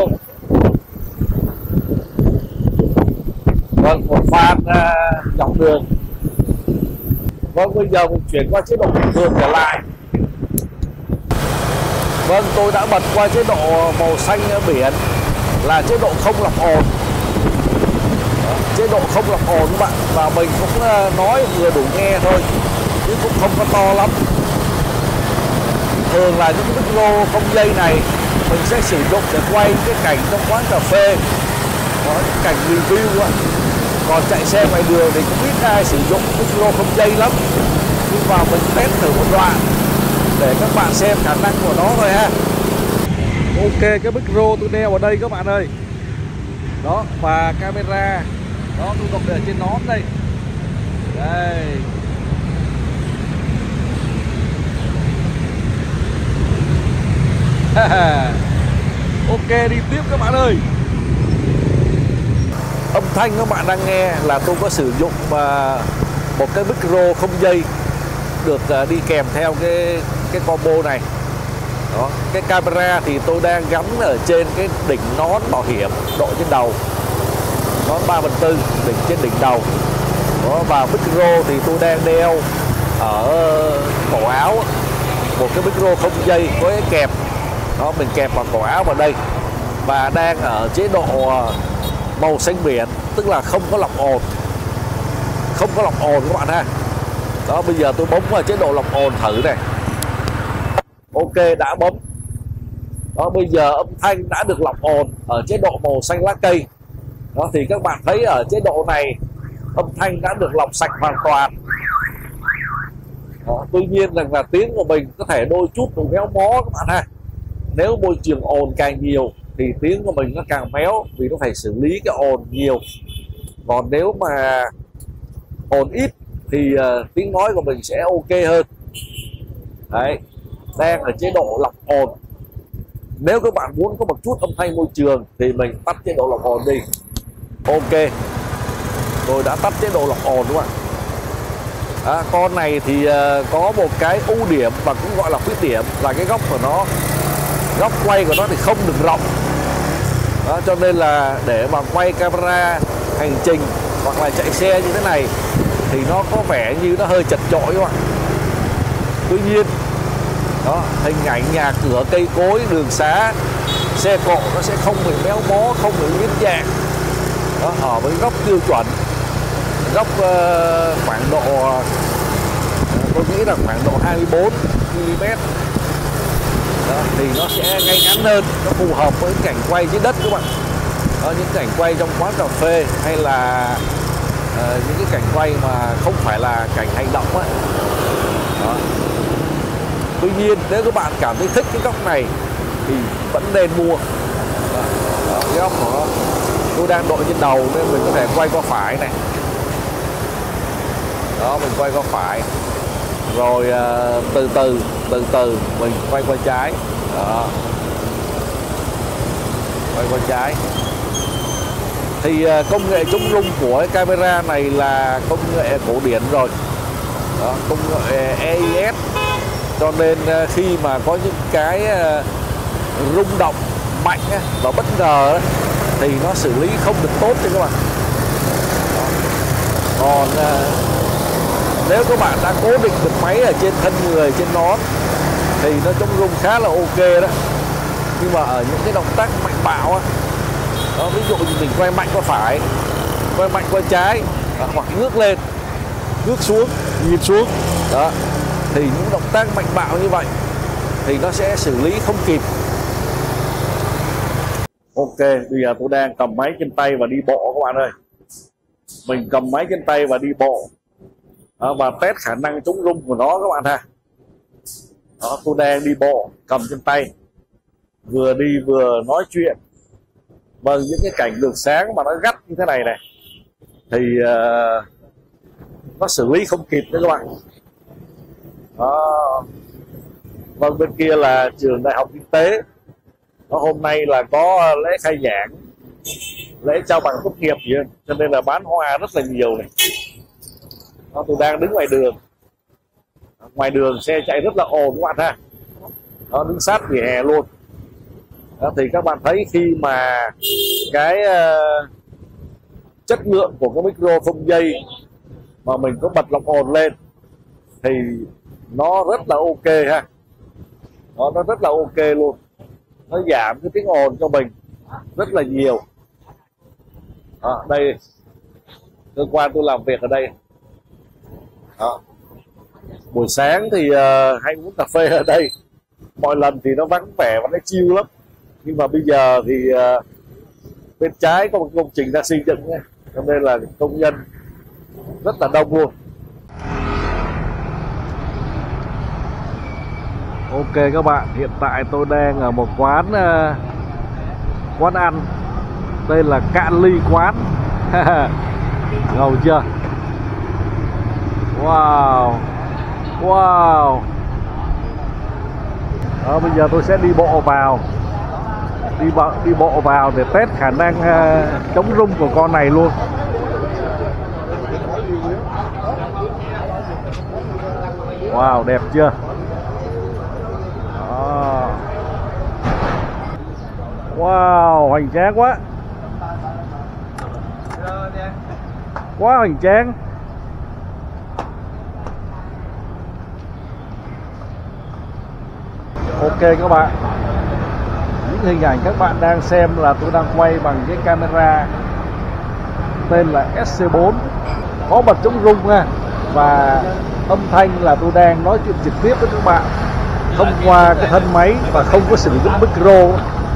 Vâng, một phan uh, dọc đường. Vâng, bây giờ mình chuyển qua chế độ bình thường trở lại. Vâng, tôi đã bật qua chế độ màu xanh biển là chế độ không lọc ồn. Đó, chế độ không lọc ồn các bạn. Và mình cũng nói vừa đủ nghe thôi chứ cũng không có to lắm. Thường là những cái micro không dây này mình sẽ sử dụng để quay cái cảnh trong quán cà phê. Đó, những cảnh review ạ. Còn chạy xe ngoài đường thì cũng ít ai sử dụng micro không dây lắm. Nhưng mà mình test thử một đoạn để các bạn xem khả năng của nó thôi ha. Ok, cái micro tôi đeo vào đây các bạn ơi. Đó, và camera đó tôi gọc ở trên nón đây. Đây. Ok, đi tiếp các bạn ơi. Âm thanh các bạn đang nghe là tôi có sử dụng uh, một cái micro không dây được uh, đi kèm theo cái cái combo này. Đó, cái camera thì tôi đang gắn ở trên cái đỉnh nón bảo hiểm đội trên đầu, nón ba phần tư đỉnh trên đỉnh đầu. Đó, và micro thì tôi đang đeo ở cổ áo, một cái micro không dây với cái kẹp. Đó, mình kẹp vào cổ áo vào đây và đang ở chế độ màu xanh biển, tức là không có lọc ồn, không có lọc ồn các bạn ha. Đó, bây giờ tôi bấm vào chế độ lọc ồn thử này. Ok, đã bấm. Đó, bây giờ âm thanh đã được lọc ồn ở chế độ màu xanh lá cây. Đó, thì các bạn thấy ở chế độ này âm thanh đã được lọc sạch hoàn toàn. Đó, tuy nhiên rằng là tiếng của mình có thể đôi chút bị méo mó các bạn ha. Nếu môi trường ồn càng nhiều thì tiếng của mình nó càng méo vì nó phải xử lý cái ồn nhiều. Còn nếu mà ồn ít thì uh, tiếng nói của mình sẽ ok hơn. Đấy, đang ở chế độ lọc ồn. Nếu các bạn muốn có một chút âm thanh môi trường thì mình tắt chế độ lọc ồn đi. Ok, tôi đã tắt chế độ lọc ồn đúng không ạ? À, con này thì uh, có một cái ưu điểm và cũng gọi là khuyết điểm là cái góc của nó, góc quay của nó thì không được rộng. Đó, cho nên là để mà quay camera hành trình hoặc là chạy xe như thế này thì nó có vẻ như nó hơi chật chội các bạn. Tuy nhiên đó, hình ảnh nhà cửa, cây cối, đường xá, xe cộ nó sẽ không bị méo mó, không bị biến dạng. Đó, ở với góc tiêu chuẩn, góc uh, khoảng độ uh, tôi nghĩ là khoảng độ hai mươi bốn mi li mét. Đó, thì nó sẽ ngay ngắn hơn, nó phù hợp với cảnh quay dưới đất các bạn. Đó, những cảnh quay trong quán cà phê hay là uh, những cái cảnh quay mà không phải là cảnh hành động ấy. Đó. Tuy nhiên nếu các bạn cảm thấy thích cái góc này thì vẫn nên mua. Đó, đó, cái góc của nó tôi đang đội trên đầu nên mình có thể quay qua phải này. Đó, mình quay qua phải, rồi uh, từ từ từ từ mình quay qua trái. Đó, quay qua trái. Thì uh, công nghệ chống rung của cái camera này là công nghệ cổ điển rồi. Đó, công nghệ e i ét, cho nên uh, khi mà có những cái uh, rung động mạnh uh, và bất ngờ uh, thì nó xử lý không được tốt cho các bạn. Đó. Còn uh, nếu các bạn đã cố định được máy ở trên thân người, trên nón thì nó chống rung khá là ok đó. Nhưng mà ở những cái động tác mạnh bạo á, đó, ví dụ như mình quay mạnh qua phải, quay mạnh qua trái, đó, hoặc ngước lên, ngước xuống, nhìn xuống, đó, thì những động tác mạnh bạo như vậy thì nó sẽ xử lý không kịp. Ok, bây giờ tôi đang cầm máy trên tay và đi bộ các bạn ơi. Mình cầm máy trên tay và đi bộ, đó, và test khả năng chống rung của nó các bạn ha. Đó, tôi đang đi bộ cầm trên tay, vừa đi vừa nói chuyện. Vâng, những cái cảnh đường sáng mà nó gắt như thế này này thì uh, nó xử lý không kịp đấy các bạn. Đó. Vâng, bên kia là trường Đại học Kinh tế. Đó, hôm nay là có lễ khai giảng, lễ trao bằng tốt nghiệp gì, cho nên là bán hoa rất là nhiều này. Đó, tôi đang đứng ngoài đường. Ngoài đường xe chạy rất là ồn các bạn ha. Đó, đứng sát vỉa hè luôn. Đó, thì các bạn thấy khi mà cái uh, chất lượng của cái micro không dây mà mình có bật lọc ồn lên thì nó rất là ok ha. Đó, nó rất là ok luôn. Nó giảm cái tiếng ồn cho mình rất là nhiều. Đó, đây cơ quan tôi làm việc ở đây. Đó. Buổi sáng thì uh, hay uống cà phê ở đây. Mọi lần thì nó vắng vẻ và nó chill lắm. Nhưng mà bây giờ thì uh, bên trái có một công trình đang xây dựng ấy, cho nên là công nhân rất là đông luôn. Ok các bạn, hiện tại tôi đang ở một quán uh, quán ăn. Đây là Cạn Ly quán. Ngầu chưa? Wow. Wow. Đó, bây giờ tôi sẽ đi bộ vào. Đi bộ, đi bộ vào để test khả năng uh, chống rung của con này luôn. Wow, đẹp chưa? Đó. Wow, hoành tráng quá. Quá hoành tráng. Ok các bạn, những hình ảnh các bạn đang xem là tôi đang quay bằng cái camera tên là S C bốn, có bật chống rung nha, và âm thanh là tôi đang nói chuyện trực tiếp với các bạn thông qua cái thân máy và không có sử dụng micro.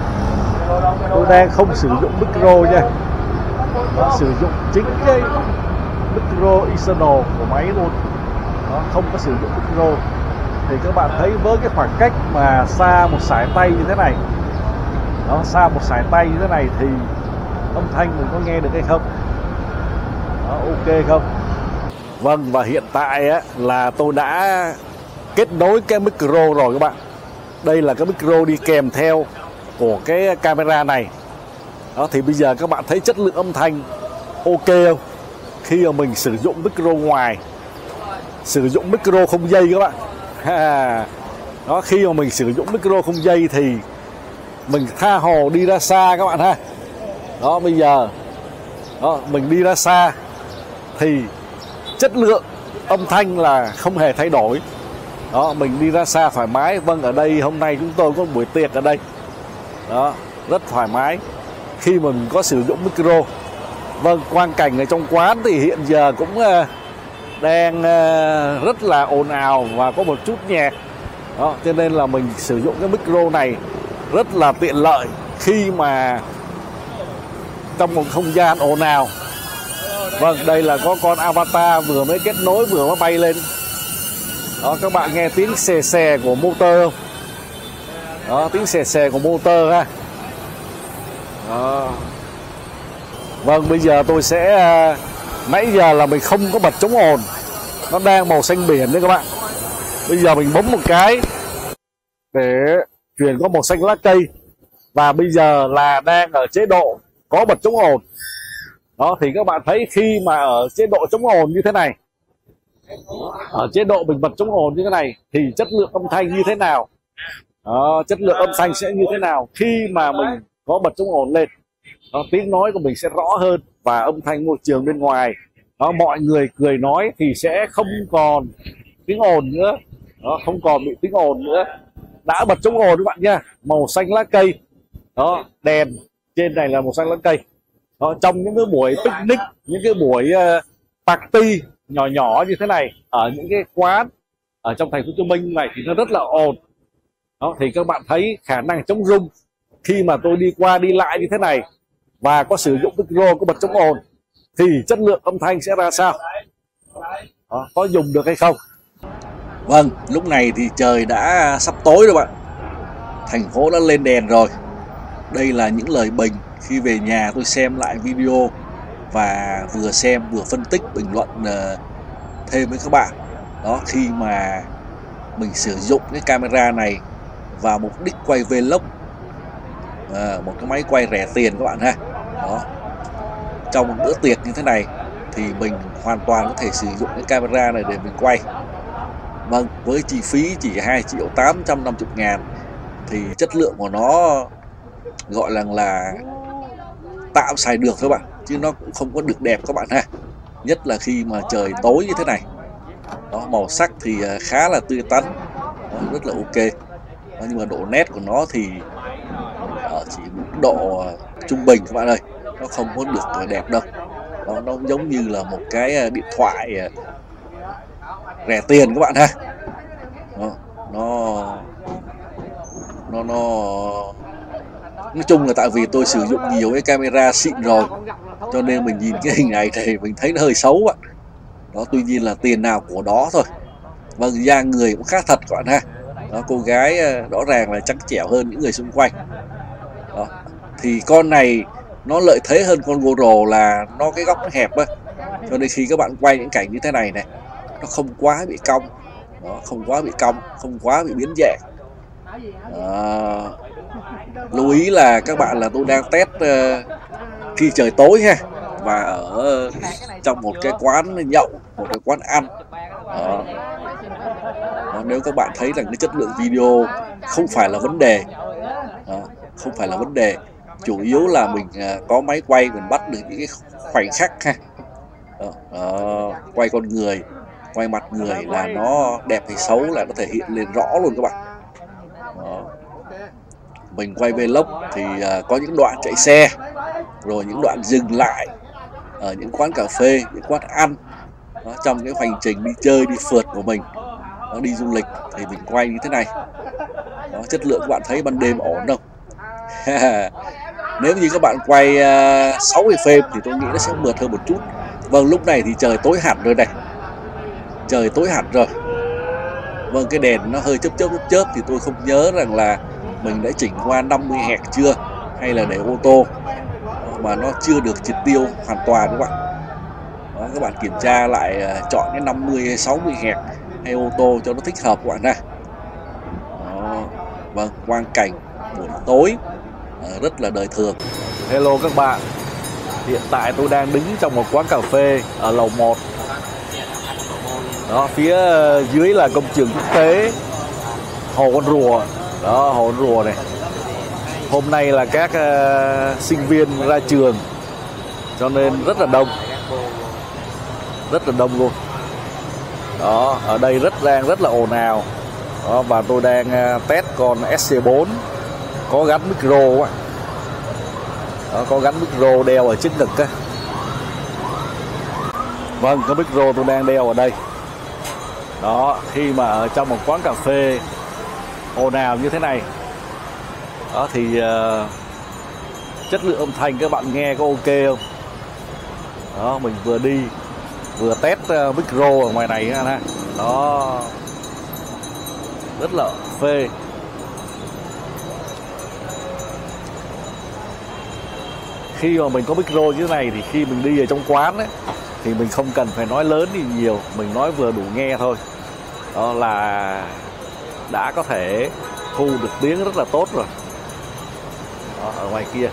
Tôi đang không sử dụng micro nha, đó, sử dụng chính cái micro external của máy luôn. Đó, không có sử dụng micro. Thì các bạn thấy với cái khoảng cách mà xa một sải tay như thế này, đó, xa một sải tay như thế này thì âm thanh mình có nghe được hay không? Đó, ok không? Vâng, và hiện tại á, là tôi đã kết nối cái micro rồi các bạn. Đây là cái micro đi kèm theo của cái camera này. Đó, thì bây giờ các bạn thấy chất lượng âm thanh ok không? Khi mà mình sử dụng micro ngoài, sử dụng micro không dây các bạn. Đó, khi mà mình sử dụng micro không dây thì mình tha hồ đi ra xa các bạn ha. Đó, bây giờ đó, mình đi ra xa thì chất lượng âm thanh là không hề thay đổi. Đó, mình đi ra xa thoải mái. Vâng, ở đây hôm nay chúng tôi có một buổi tiệc ở đây. Đó, rất thoải mái khi mình có sử dụng micro. Vâng, quang cảnh ở trong quán thì hiện giờ cũng uh, đang uh, rất là ồn ào và có một chút nhạc. Đó, cho nên là mình sử dụng cái micro này rất là tiện lợi khi mà trong một không gian ồn ào. Vâng, đây là có con avatar vừa mới kết nối, vừa mới bay lên. Đó, các bạn nghe tiếng xè xè của motor không? Đó, tiếng xè xè của motor ha. Đó. Vâng, bây giờ tôi sẽ uh, nãy giờ là mình không có bật chống ồn. nó đang màu xanh biển đấy các bạn. Bây giờ mình bấm một cái để chuyển qua màu xanh lá cây, và bây giờ là đang ở chế độ có bật chống ồn. Đó thì các bạn thấy khi mà ở chế độ chống ồn như thế này, ở chế độ mình bật chống ồn như thế này thì chất lượng âm thanh như thế nào? Đó, chất lượng âm thanh sẽ như thế nào khi mà mình có bật chống ồn lên? Đó, tiếng nói của mình sẽ rõ hơn và âm thanh môi trường bên ngoài, đó, mọi người cười nói thì sẽ không còn tiếng ồn nữa. Đó, không còn bị tiếng ồn nữa. Đã bật chống ồn các bạn nha, màu xanh lá cây. Đó, đèn trên này là màu xanh lá cây. Đó, trong những cái buổi picnic, những cái buổi uh, party nhỏ nhỏ như thế này ở những cái quán ở trong thành phố Hồ Chí Minh này thì nó rất là ồn. Đó, thì các bạn thấy khả năng chống rung khi mà tôi đi qua đi lại như thế này và có sử dụng micro có bật chống ồn thì chất lượng âm thanh sẽ ra sao? Đó, có dùng được hay không? Vâng, lúc này thì trời đã sắp tối rồi bạn. Thành phố đã lên đèn rồi. Đây là những lời bình khi về nhà tôi xem lại video và vừa xem vừa phân tích bình luận uh, thêm với các bạn. Đó, khi mà mình sử dụng cái camera này vào mục đích quay vlog, à, một cái máy quay rẻ tiền các bạn ha. Đó, trong một bữa tiệc như thế này thì mình hoàn toàn có thể sử dụng cái camera này để mình quay. Vâng, với chi phí chỉ hai triệu tám trăm năm mươi ngàn thì chất lượng của nó gọi là là tạm xài được các bạn, chứ nó cũng không có được đẹp các bạn ha. Nhất là khi mà trời tối như thế này. Đó, màu sắc thì khá là tươi tắn. Đó, rất là ok. Đó, nhưng mà độ nét của nó thì ở chỉ một độ trung bình các bạn ơi, nó không có được đẹp đâu. Đó, nó giống như là một cái điện thoại rẻ tiền các bạn ha. Đó, nó nó nó nói chung là tại vì tôi sử dụng nhiều cái camera xịn rồi cho nên mình nhìn cái hình này thì mình thấy nó hơi xấu bạn. Đó, tuy nhiên là tiền nào của đó thôi. Vâng, da người cũng khá thật các bạn ha. Đó, cô gái rõ ràng là trắng trẻo hơn những người xung quanh. Đó, thì con này nó lợi thế hơn con GoPro là nó cái góc nó hẹp á, cho nên khi các bạn quay những cảnh như thế này này, nó không quá bị cong. Đó, không quá bị cong, không quá bị biến dạng. Đó, lưu ý là các bạn là tôi đang test uh, khi trời tối ha, và ở trong một cái quán nhậu, một cái quán ăn. Đó. Đó, nếu các bạn thấy rằng cái chất lượng video không phải là vấn đề, đó, không phải là vấn đề, chủ yếu là mình uh, có máy quay mình bắt được những cái khoảnh khắc ha. Đó. Đó, quay con người, quay mặt người là nó đẹp hay xấu là nó thể hiện lên rõ luôn các bạn. Đó. Mình quay vlog thì uh, có những đoạn chạy xe, rồi những đoạn dừng lại ở những quán cà phê, những quán ăn. Đó, trong cái hành trình đi chơi, đi phượt của mình, đó, đi du lịch thì mình quay như thế này. Đó, chất lượng các bạn thấy ban đêm ổn không? Nếu như các bạn quay uh, sáu mươi frame thì tôi nghĩ nó sẽ mượt hơn một chút. Vâng, lúc này thì trời tối hẳn rồi này. Trời tối hẳn rồi. Vâng, cái đèn nó hơi chớp chớp chớp chớp thì tôi không nhớ rằng là mình đã chỉnh qua năm mươi héc chưa, hay là để ô tô mà nó chưa được triệt tiêu hoàn toàn các bạn. Đó, các bạn kiểm tra lại, chọn cái năm mươi hay sáu mươi héc hay ô tô cho nó thích hợp các bạn ha. Đó. Vâng, quang cảnh buổi tối rất là đời thường. Hello các bạn, hiện tại tôi đang đứng trong một quán cà phê ở lầu một. Đó, phía dưới là công trường quốc tế Hồ Con Rùa. Đó, Hồ Con Rùa này. Hôm nay là các uh, sinh viên ra trường cho nên rất là đông, rất là đông luôn. Đó, ở đây rất đang rất là ồn ào. Đó, và tôi đang uh, test con S C bốn có gắn micro á. Đó, có gắn micro đeo ở trước ngực á. Vâng, có micro tôi đang đeo ở đây. Đó, khi mà ở trong một quán cà phê ồn ào như thế này, đó thì uh, chất lượng âm thanh các bạn nghe có ok không? Đó, mình vừa đi vừa test uh, micro ở ngoài này ha. Đó, rất là phê. Khi mà mình có micro như thế này thì khi mình đi ở trong quán ấy, thì mình không cần phải nói lớn thì nhiều, mình nói vừa đủ nghe thôi. Đó là đã có thể thu được tiếng rất là tốt rồi. Đó, ở ngoài kia.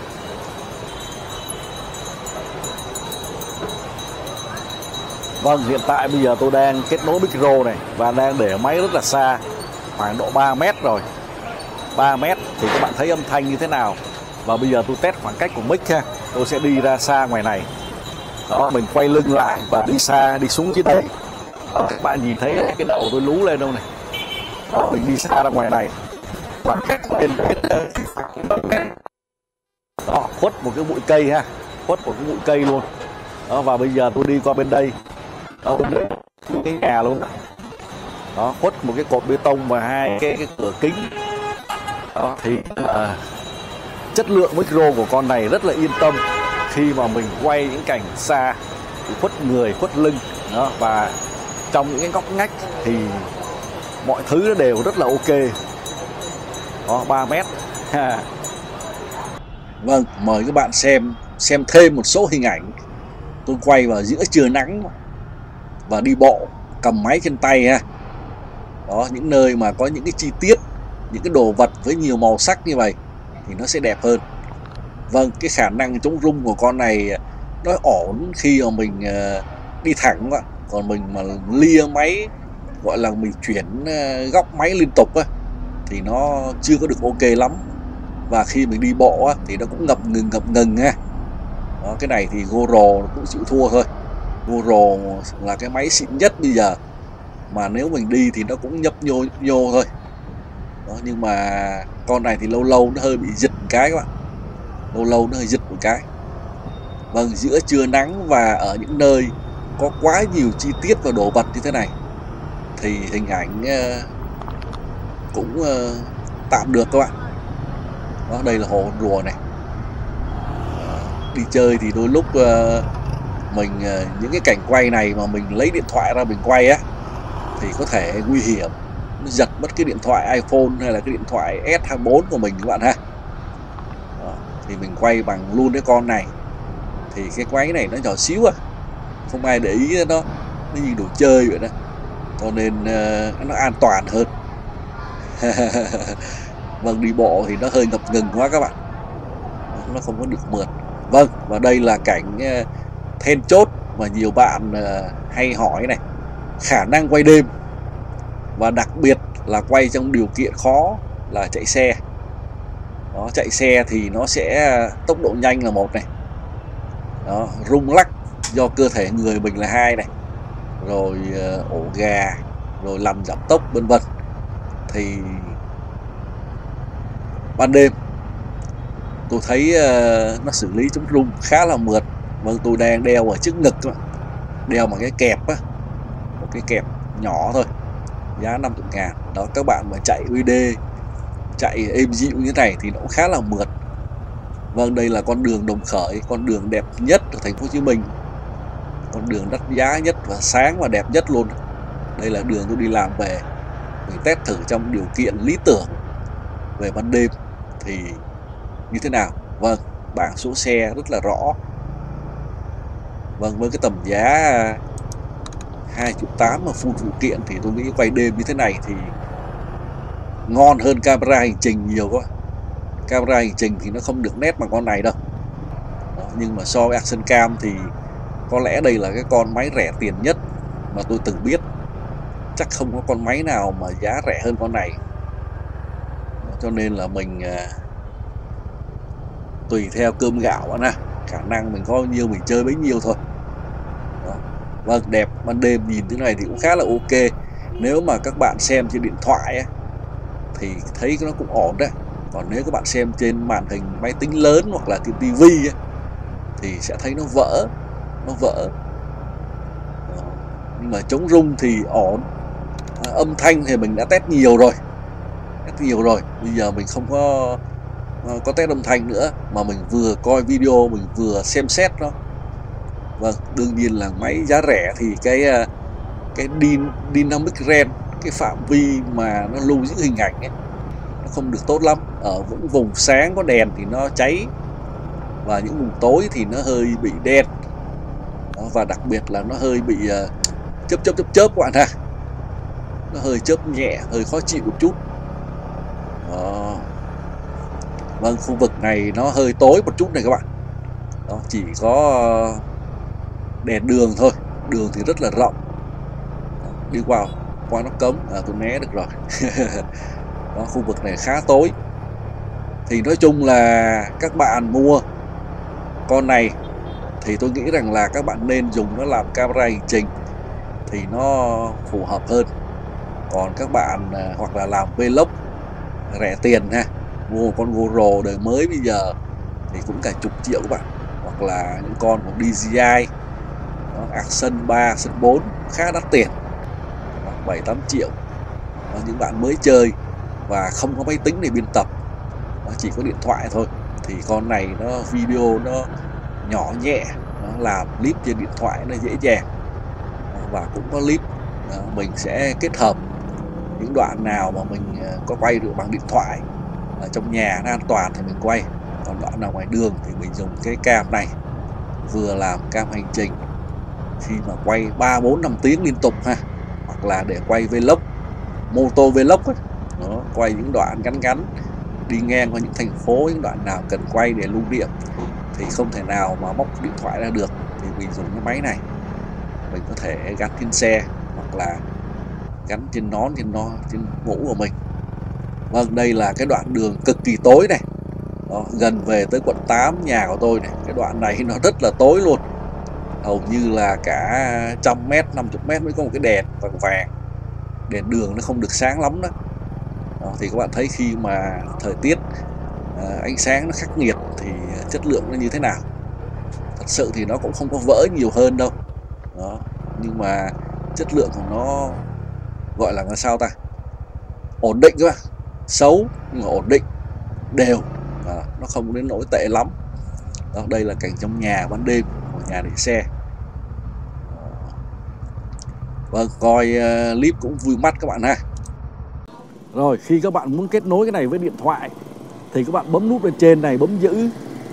Vâng, hiện tại bây giờ tôi đang kết nối micro này và đang để máy rất là xa, khoảng độ ba mét rồi. ba mét thì các bạn thấy âm thanh như thế nào. Và bây giờ tôi test khoảng cách của mic ha. Tôi sẽ đi ra xa ngoài này. Đó, mình quay lưng lại và đi xa, đi xuống dưới đây. Đó, các bạn nhìn thấy cái đầu tôi lú lên đâu này. Đó, mình đi xa ra ngoài này. Khoảng cách bên đó, khuất một cái bụi cây ha, khuất một cái bụi cây luôn. Đó, và bây giờ tôi đi qua bên đây. Đó, bên đây cái nhà luôn. Đó, khuất một cái cột bê tông và hai cái, cái cửa kính. Đó, thì à, chất lượng micro của con này rất là yên tâm khi mà mình quay những cảnh xa, thì khuất người, khuất lưng. Đó, và trong những cái ngóc ngách thì mọi thứ nó đều rất là ok. Đó, ba mét. Vâng, mời các bạn xem xem thêm một số hình ảnh tôi quay vào giữa trưa nắng và đi bộ cầm máy trên tay ha. Đó, những nơi mà có những cái chi tiết, những cái đồ vật với nhiều màu sắc như vậy thì nó sẽ đẹp hơn. Vâng, cái khả năng chống rung của con này nó ổn khi mà mình đi thẳng á, còn mình mà lia máy, gọi là mình chuyển góc máy liên tục á, thì nó chưa có được ok lắm. Và khi mình đi bộ á, thì nó cũng ngập ngừng ngập ngừng ha. Đó, cái này thì GoPro cũng chịu thua thôi. GoPro là cái máy xịn nhất bây giờ, mà nếu mình đi thì nó cũng nhấp nhô nhô thôi. Đó, nhưng mà con này thì lâu lâu nó hơi bị giật một cái các bạn, lâu lâu nó hơi giật một cái. Vâng, giữa trưa nắng và ở những nơi có quá nhiều chi tiết và đồ vật như thế này thì hình ảnh uh, cũng uh, tạm được các bạn. Đó, đây là hồ rùa này. Đi chơi thì đôi lúc uh, mình uh, những cái cảnh quay này mà mình lấy điện thoại ra mình quay á thì có thể nguy hiểm, nó giật mất cái điện thoại iPhone hay là cái điện thoại S hai mươi bốn của mình các bạn ha. Đó, thì mình quay bằng luôn cái con này, thì cái máy này nó nhỏ xíu à, không ai để ý nó, nó như đồ chơi vậy đó, cho nên uh, nó an toàn hơn. Vâng, đi bộ thì nó hơi ngập ngừng quá các bạn, nó không có được mượt. Vâng, và đây là cảnh uh, then chốt mà nhiều bạn uh, hay hỏi này, khả năng quay đêm và đặc biệt là quay trong điều kiện khó là chạy xe. Đó, chạy xe thì nó sẽ tốc độ nhanh là một này. Đó, rung lắc do cơ thể người mình là hai này, rồi uh, ổ gà, rồi làm giảm tốc vân vân. Thì ban đêm tôi thấy uh, nó xử lý chống rung khá là mượt. Vâng, tôi đang đeo ở trước ngực, đeo bằng cái kẹp á, một cái kẹp nhỏ thôi, giá năm mươi ngàn. Đó, các bạn mà chạy u đê, chạy êm dịu như thế này thì nó cũng khá là mượt. Vâng, đây là con đường Đồng Khởi, con đường đẹp nhất ở thành phố Hồ Chí Minh, con đường đắt giá nhất và sáng và đẹp nhất luôn. Đây là đường tôi đi làm về, mình test thử trong điều kiện lý tưởng về ban đêm thì như thế nào. Vâng, bảng số xe rất là rõ. Vâng, với cái tầm giá hai triệu tám mà full phụ kiện thì tôi nghĩ quay đêm như thế này thì ngon hơn camera hành trình nhiều quá. Camera hành trình thì nó không được nét bằng con này đâu. Đó, nhưng mà so với Action Cam thì có lẽ đây là cái con máy rẻ tiền nhất mà tôi từng biết. Chắc không có con máy nào mà giá rẻ hơn con này. Đó, cho nên là mình à, tùy theo cơm gạo bạn ha, khả năng mình có bao nhiêu mình chơi bấy nhiêu thôi. Đó. Vâng, đẹp, ban đêm nhìn thế này thì cũng khá là ok. Nếu mà các bạn xem trên điện thoại ấy, thì thấy nó cũng ổn đấy. Còn nếu các bạn xem trên màn hình máy tính lớn hoặc là cái tivi ấy, thì sẽ thấy nó vỡ, nó vỡ. Đó. Nhưng mà chống rung thì ổn. À, âm thanh thì mình đã test nhiều rồi, test nhiều rồi. Bây giờ mình không có có test âm thanh nữa, mà mình vừa coi video mình vừa xem xét nó. Vâng, đương nhiên là máy giá rẻ thì cái cái dynamic range, cái phạm vi mà nó lưu giữ hình ảnh ấy, nó không được tốt lắm. Ở những vùng sáng có đèn thì nó cháy, và những vùng tối thì nó hơi bị đen. Đó, Đó, và đặc biệt là nó hơi bị uh, chớp chớp chớp chớp các bạn ha, nó hơi chớp nhẹ, hơi khó chịu một chút. Đó. Vâng, khu vực này nó hơi tối một chút này các bạn. Đó, chỉ có đèn đường thôi, đường thì rất là rộng. Đó, đi qua qua nó cấm, à, tôi né được rồi. Đó, khu vực này khá tối. Thì nói chung là các bạn mua con này thì tôi nghĩ rằng là các bạn nên dùng nó làm camera hành trình thì nó phù hợp hơn. Còn các bạn à, hoặc là làm vlog rẻ tiền ha, mua con GoPro đời mới bây giờ thì cũng cả chục triệu các bạn, hoặc là những con của đê gi i đó, Action ba, Action bốn khá đắt tiền, bảy tám triệu. Đó, những bạn mới chơi và không có máy tính để biên tập, nó chỉ có điện thoại thôi, thì con này nó video nó nhỏ nhẹ, nó làm clip trên điện thoại nó dễ dàng. Đó, và cũng có clip đó, mình sẽ kết hợp những đoạn nào mà mình có quay được bằng điện thoại ở trong nhà nó an toàn thì mình quay, còn đoạn nào ngoài đường thì mình dùng cái cam này, vừa làm cam hành trình khi mà quay ba bốn năm tiếng liên tục ha, hoặc là để quay vlog, mô tô vlog ấy. Đó, quay những đoạn ngắn ngắn đi ngang qua những thành phố, những đoạn nào cần quay để lưu niệm thì không thể nào mà móc điện thoại ra được, thì mình dùng cái máy này, mình có thể gắn trên xe hoặc là gắn trên nón, trên nó trên mũ của mình. Vâng, đây là cái đoạn đường cực kỳ tối này. Đó, gần về tới quận tám nhà của tôi này, cái đoạn này nó rất là tối luôn, hầu như là cả trăm mét, năm mươi mét mới có một cái đèn vàng vàng, đèn đường nó không được sáng lắm đó. Đó, thì các bạn thấy khi mà thời tiết à, ánh sáng nó khắc nghiệt thì chất lượng nó như thế nào. Thật sự thì nó cũng không có vỡ nhiều hơn đâu. Đó, nhưng mà chất lượng của nó gọi là sao ta, ổn định các bạn, xấu nhưng mà ổn định, đều, à, nó không đến nỗi tệ lắm. Đó, đây là cảnh trong nhà ban đêm của nhà để xe. Vâng, coi uh, clip cũng vui mắt các bạn ha. Rồi, khi các bạn muốn kết nối cái này với điện thoại thì các bạn bấm nút bên trên này, bấm giữ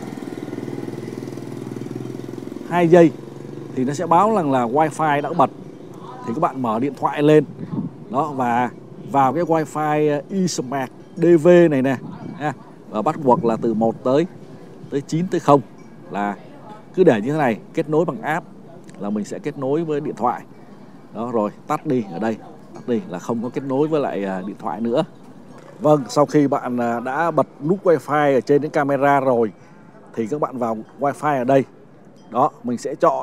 hai giây thì nó sẽ báo rằng là wifi đã bật. Thì các bạn mở điện thoại lên đó, và vào cái wifi eSmart đê vê này nè ha, và bắt buộc là từ một tới tới chín tới không, là cứ để như thế này, kết nối bằng app là mình sẽ kết nối với điện thoại. Đó, rồi tắt đi, ở đây tắt đi là không có kết nối với lại điện thoại nữa. Vâng, sau khi bạn đã bật nút wifi ở trên cái camera rồi thì các bạn vào wifi ở đây. Đó, mình sẽ chọn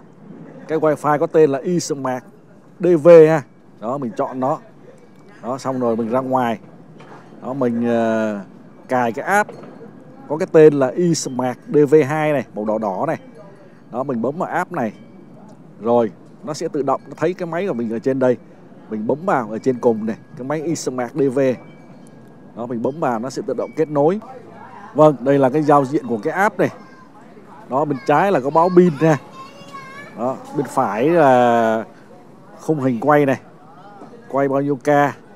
cái wifi có tên là eSmart đê vê ha. Đó, mình chọn nó. Đó, xong rồi mình ra ngoài. Đó, mình uh, cài cái app có cái tên là eSmart đê vê hai này, màu đỏ đỏ này. Đó, mình bấm vào app này. Rồi, nó sẽ tự động nó thấy cái máy của mình ở trên đây. Mình bấm vào ở trên cùng này, cái máy eSmart đê vê. Đó, mình bấm vào nó sẽ tự động kết nối. Vâng, đây là cái giao diện của cái app này. Đó, bên trái là có báo pin nha. Đó, bên phải là khung hình quay này, quay bao nhiêu k.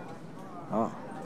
Đó.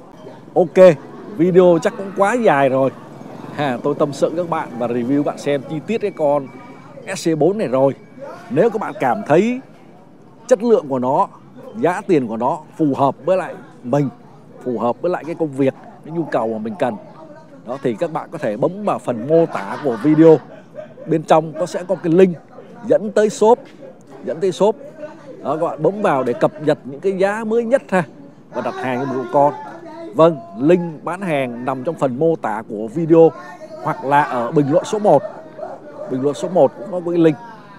Ok, video chắc cũng quá dài rồi ha, tôi tâm sự các bạn và review bạn xem chi tiết cái con ét xê bốn này rồi. Nếu các bạn cảm thấy chất lượng của nó, giá tiền của nó phù hợp với lại mình, phù hợp với lại cái công việc, cái nhu cầu mà mình cần, đó thì các bạn có thể bấm vào phần mô tả của video. Bên trong nó sẽ có cái link dẫn tới shop, dẫn tới shop. Đó, các bạn bấm vào để cập nhật những cái giá mới nhất ha, và đặt hàng cho một con. Vâng, link bán hàng nằm trong phần mô tả của video, hoặc là ở bình luận số một. Bình luận số một cũng có cái link.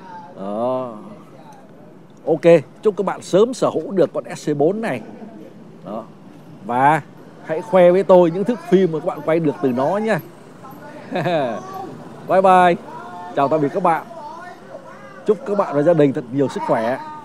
Đó. Ok, chúc các bạn sớm sở hữu được con ét xê bốn này. Đó. Và hãy khoe với tôi những thước phim mà các bạn quay được từ nó nha. Bye bye. Chào tạm biệt các bạn. Chúc các bạn và gia đình thật nhiều sức khỏe.